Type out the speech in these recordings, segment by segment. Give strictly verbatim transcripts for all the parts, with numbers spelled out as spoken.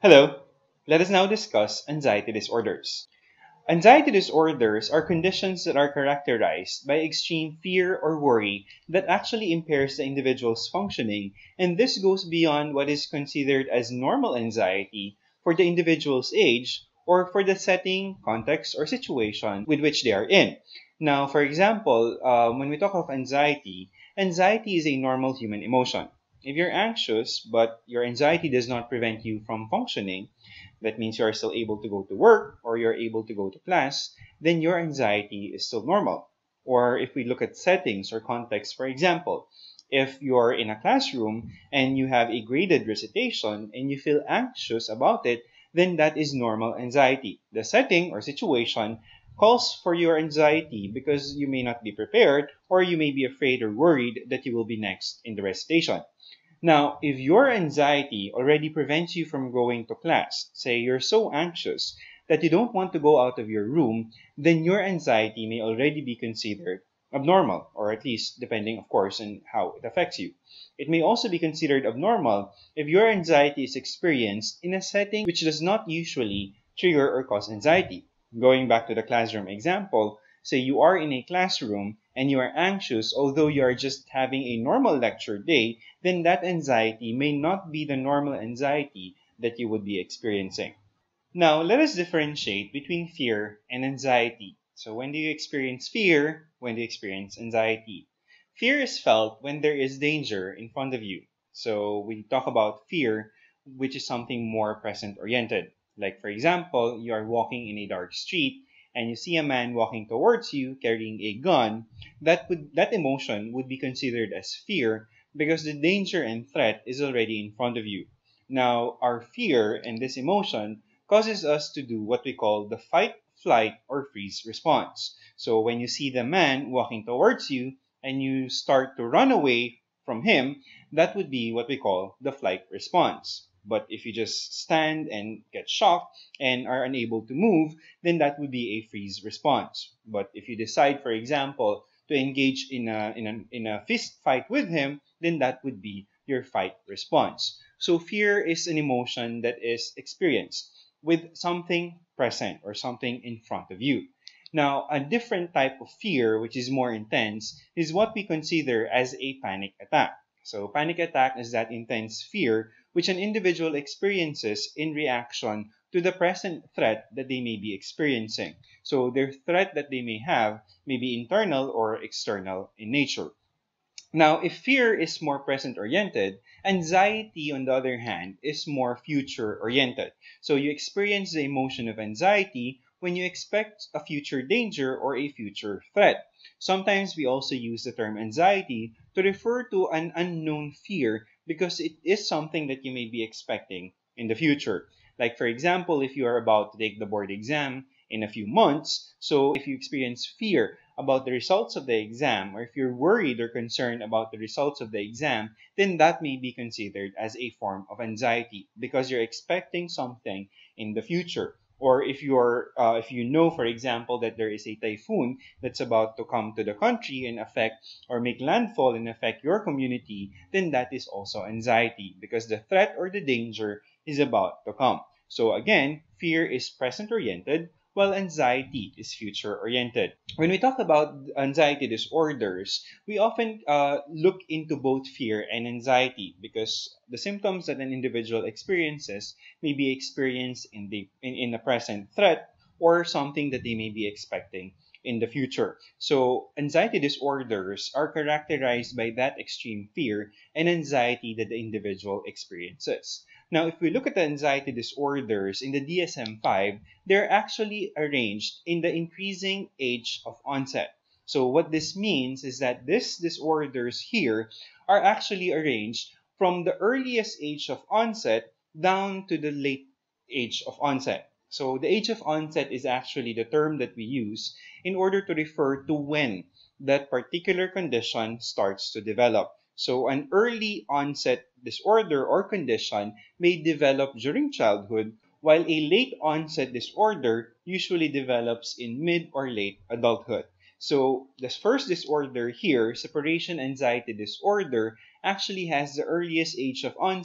Hello, let us now discuss anxiety disorders. Anxiety disorders are conditions that are characterized by extreme fear or worry that actually impairs the individual's functioning, and this goes beyond what is considered as normal anxiety for the individual's age or for the setting, context, or situation with which they are in. Now, for example, um, when we talk of anxiety, anxiety is a normal human emotion. If you're anxious, but your anxiety does not prevent you from functioning, that means you are still able to go to work or you're able to go to class, then your anxiety is still normal. Or if we look at settings or context, for example, if you're in a classroom and you have a graded recitation and you feel anxious about it, then that is normal anxiety. The setting or situation calls for your anxiety because you may not be prepared or you may be afraid or worried that you will be next in the recitation. Now, if your anxiety already prevents you from going to class, say you're so anxious that you don't want to go out of your room, then your anxiety may already be considered abnormal, or at least depending, of course, on how it affects you. It may also be considered abnormal if your anxiety is experienced in a setting which does not usually trigger or cause anxiety. Going back to the classroom example, say you are in a classroom and you are anxious although you are just having a normal lecture day, then that anxiety may not be the normal anxiety that you would be experiencing. Now, let us differentiate between fear and anxiety. So when do you experience fear? When do you experience anxiety? Fear is felt when there is danger in front of you. So we talk about fear, which is something more present-oriented. Like, for example, you are walking in a dark street and you see a man walking towards you carrying a gun. That would that emotion would be considered as fear because the danger and threat is already in front of you. Now, our fear and this emotion causes us to do what we call the fight, flight, or freeze response. So when you see the man walking towards you and you start to run away from him, that would be what we call the flight response. But if you just stand and get shocked and are unable to move, then that would be a freeze response. But if you decide, for example, to engage in a, in a, in a fist fight with him, then that would be your fight response. So fear is an emotion that is experienced with something present or something in front of you. Now, a different type of fear, which is more intense, is what we consider as a panic attack. So panic attack is that intense fear which an individual experiences in reaction to the present threat that they may be experiencing. So their threat that they may have may be internal or external in nature. Now, if fear is more present-oriented, anxiety, on the other hand, is more future-oriented. So you experience the emotion of anxiety when you expect a future danger or a future threat. Sometimes we also use the term anxiety to refer to an unknown fear because it is something that you may be expecting in the future. Like, for example, if you are about to take the board exam in a few months, so if you experience fear about the results of the exam, or if you're worried or concerned about the results of the exam, then that may be considered as a form of anxiety because you're expecting something in the future. Or if you're, uh, if you know, for example, that there is a typhoon that's about to come to the country and affect or make landfall and affect your community, then that is also anxiety because the threat or the danger is about to come. So again, fear is present-oriented, while anxiety is future-oriented. When we talk about anxiety disorders, we often uh, look into both fear and anxiety because the symptoms that an individual experiences may be experienced in the in, in the present threat or something that they may be expecting in the future. So anxiety disorders are characterized by that extreme fear and anxiety that the individual experiences. Now, if we look at the anxiety disorders in the D S M five, they're actually arranged in the increasing age of onset. So what this means is that these disorders here are actually arranged from the earliest age of onset down to the late age of onset. So the age of onset is actually the term that we use in order to refer to when that particular condition starts to develop. So an early onset disorder or condition may develop during childhood, while a late onset disorder usually develops in mid or late adulthood. So the first disorder here, separation anxiety disorder, actually has the earliest age of onset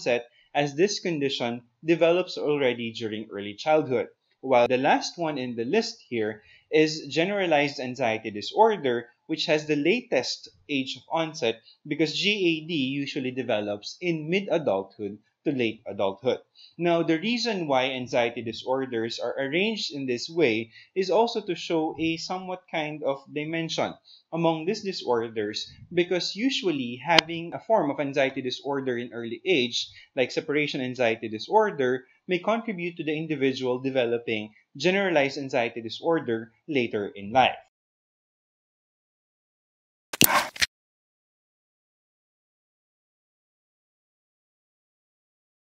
as this condition develops already during early childhood. While the last one in the list here is generalized anxiety disorder, which has the latest age of onset because G A D usually develops in mid adulthood to late adulthood. Now, the reason why anxiety disorders are arranged in this way is also to show a somewhat kind of dimension among these disorders, because usually having a form of anxiety disorder in early age, like separation anxiety disorder, may contribute to the individual developing generalized anxiety disorder later in life.